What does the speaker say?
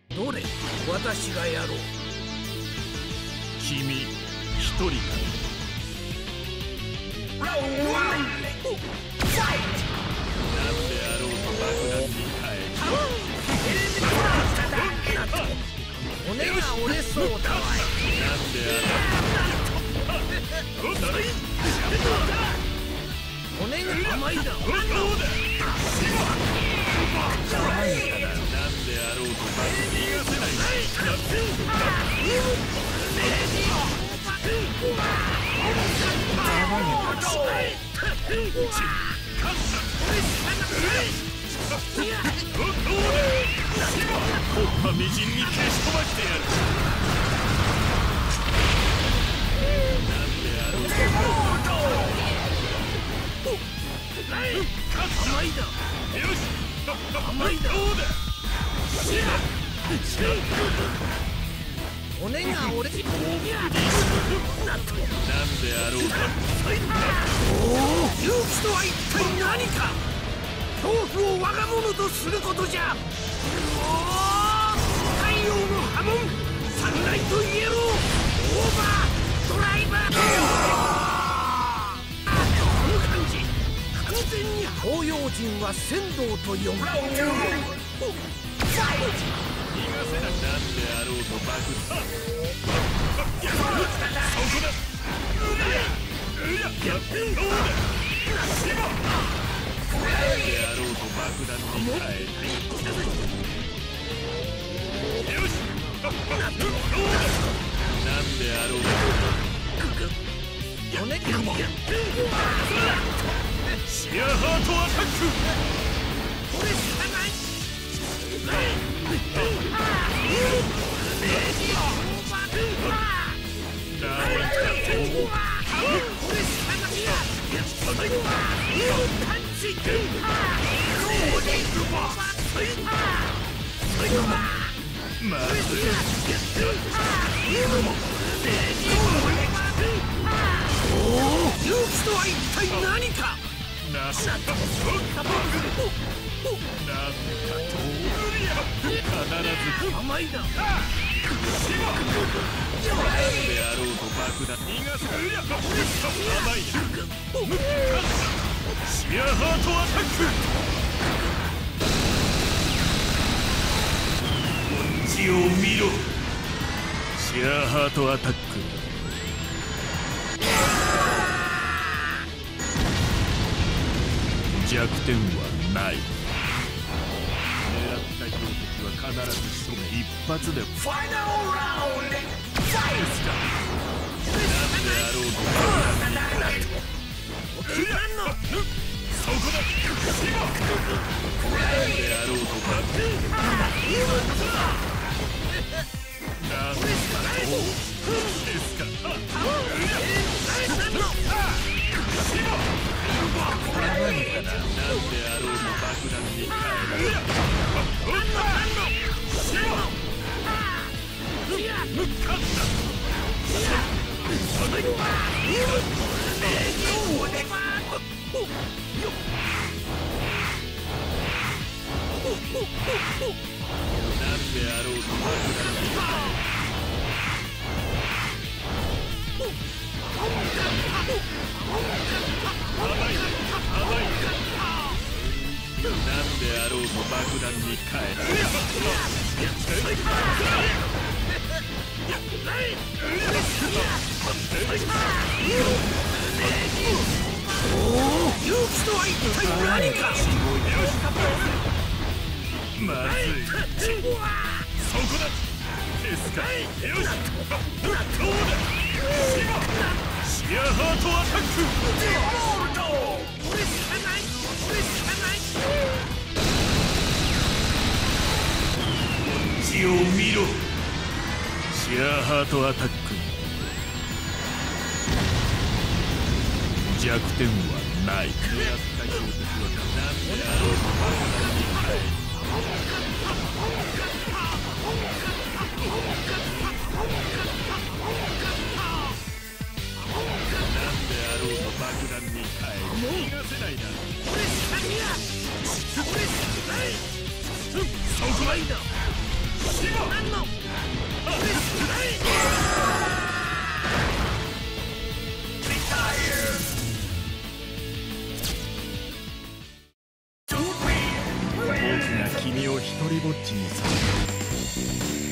どれ、私がやろう。 君一人か。なんであろうと爆弾に変え骨が折れそうだわい。 なんであろう骨が甘いだ。 なんであろうと爆逃がせない。木っ端みじんに消し飛ばしてやる。なんであろうと甘いだ。 よし甘いだ。 どうだ。 骨が折れ。 なんであろうか。 勇気とは一体何か。恐怖を我が物とすることじゃ。太陽の波紋、サンライトイエロー、オーバードライバー。この感じ、完全に東洋人は仙道と呼ぶ。 逃がせない。なんであろうと爆弾。そこだ。どうだ。なんであろうと爆弾に変えた。よし。どうだ。なんであろうと。 骨がシアハートアタック。 これしかない。 まずい。 勇気とは一体何か。 なんかと必ず甘いだ。 なんであろうと爆弾逃がす。甘いな。シアハートアタック。こっちを見ろ。シアハートアタック。弱点はない。狙った標的は必ず仕留め、一発でファイナルラウンド。なんであろうとそこだ。なんであろうとなんですか。なんであろうと爆弾に変える。なんであろうと爆弾に変える。なんであろうと爆弾に変える。 勇気とは一体何か。 まずい。そこだ。ですか。よし。どうだ。シアハートアタック。 これしかない。これしかない。 こっちを見ろ。シアハートアタック。弱点はない。狙った標的は何であろうと爆弾に変える。なんであろうと爆弾に変える。逃がせないな。 これしかにや。これしかない。 そこだ。 いだ。 君を一人ぼっちにさせる。